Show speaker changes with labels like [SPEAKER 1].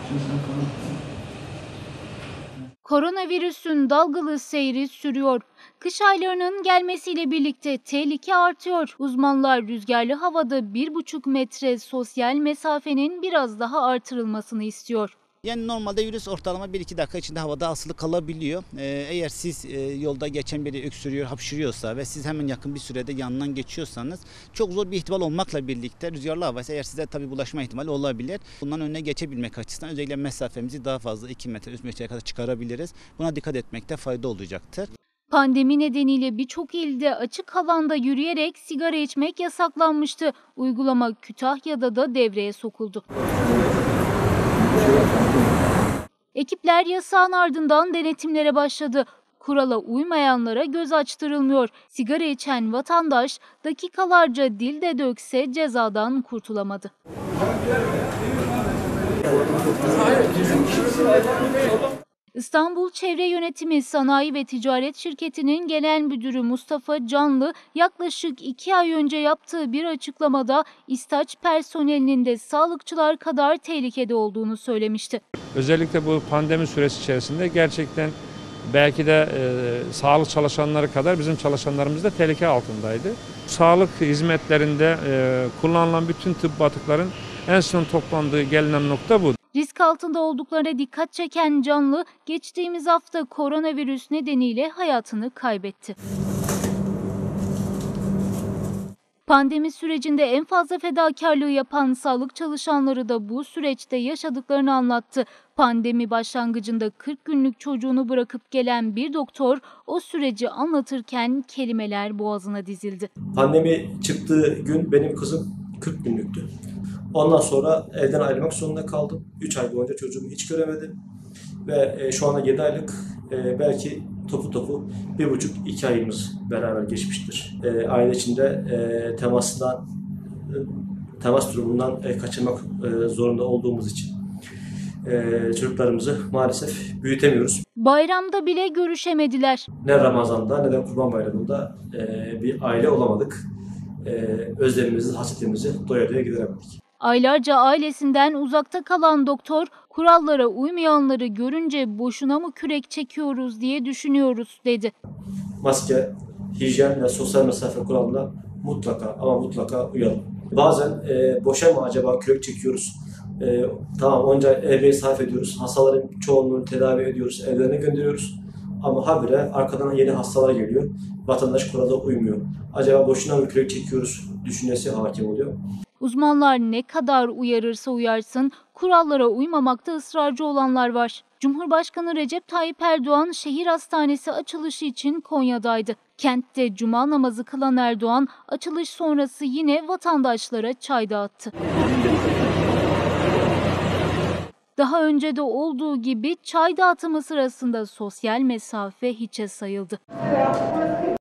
[SPEAKER 1] Koronavirüsün dalgalı seyri sürüyor. Kış aylarının gelmesiyle birlikte tehlike artıyor. Uzmanlar rüzgarlı havada 1,5 metre sosyal mesafenin biraz daha artırılmasını istiyor.
[SPEAKER 2] Yani normalde virüs ortalama 1-2 dakika içinde havada asılı kalabiliyor. Eğer siz yolda geçen biri öksürüyor, hapşırıyorsa ve siz hemen yakın bir sürede yanından geçiyorsanız çok zor bir ihtimal olmakla birlikte rüzgarlı havaysa eğer size tabii bulaşma ihtimali olabilir. Bundan önüne geçebilmek açısından özellikle mesafemizi daha fazla 2 metre, 3 metreye kadar çıkarabiliriz. Buna dikkat etmekte fayda olacaktır.
[SPEAKER 1] Pandemi nedeniyle birçok ilde açık alanda yürüyerek sigara içmek yasaklanmıştı. Uygulama Kütahya'da da devreye sokuldu. Ekipler yasağın ardından denetimlere başladı. Kurala uymayanlara göz açtırılmıyor. Sigara içen vatandaş dakikalarca dilde dökse cezadan kurtulamadı. İstanbul Çevre Yönetimi Sanayi ve Ticaret Şirketi'nin genel müdürü Mustafa Canlı yaklaşık 2 ay önce yaptığı bir açıklamada İSTAÇ personelinin de sağlıkçılar kadar tehlikede olduğunu söylemişti.
[SPEAKER 3] Özellikle bu pandemi süresi içerisinde gerçekten belki de sağlık çalışanları kadar bizim çalışanlarımız da tehlike altındaydı. Sağlık hizmetlerinde kullanılan bütün tıbbi atıkların en son toplandığı gelinen nokta bu.
[SPEAKER 1] Risk altında olduklarına dikkat çeken Canlı, geçtiğimiz hafta koronavirüs nedeniyle hayatını kaybetti. Pandemi sürecinde en fazla fedakarlığı yapan sağlık çalışanları da bu süreçte yaşadıklarını anlattı. Pandemi başlangıcında 40 günlük çocuğunu bırakıp gelen bir doktor o süreci anlatırken kelimeler boğazına dizildi.
[SPEAKER 4] Pandemi çıktığı gün benim kızım 40 günlüktü. Ondan sonra evden ayrılmak zorunda kaldım. 3 ay boyunca çocuğumu hiç göremedim. Ve şu anda 7 aylık belki topu 1,5-2 ayımız beraber geçmiştir. Aile içinde temas durumundan kaçınmak zorunda olduğumuz için çocuklarımızı maalesef büyütemiyoruz.
[SPEAKER 1] Bayramda bile görüşemediler.
[SPEAKER 4] Ne Ramazan'da ne de Kurban Bayramı'nda bir aile olamadık. Özlemimizi, hasretimizi doya doya gideremedik.
[SPEAKER 1] Aylarca ailesinden uzakta kalan doktor, kurallara uymayanları görünce boşuna mı kürek çekiyoruz diye düşünüyoruz dedi.
[SPEAKER 4] Maske, hijyen ve sosyal mesafe kuralına mutlaka uyalım. Bazen boşa mı acaba kürek çekiyoruz? Tamam onca emeği sarf ediyoruz. Hastaların çoğunluğunu tedavi ediyoruz, evlerine gönderiyoruz. Ama habire arkadan yeni hastalar geliyor. Vatandaş kurala uymuyor. Acaba boşuna mı kürek çekiyoruz düşüncesi hakim oluyor.
[SPEAKER 1] Uzmanlar ne kadar uyarırsa uyarsın, kurallara uymamakta ısrarcı olanlar var. Cumhurbaşkanı Recep Tayyip Erdoğan şehir hastanesi açılışı için Konya'daydı. Kentte cuma namazı kılan Erdoğan açılış sonrası yine vatandaşlara çay dağıttı. Daha önce de olduğu gibi çay dağıtımı sırasında sosyal mesafe hiçe sayıldı.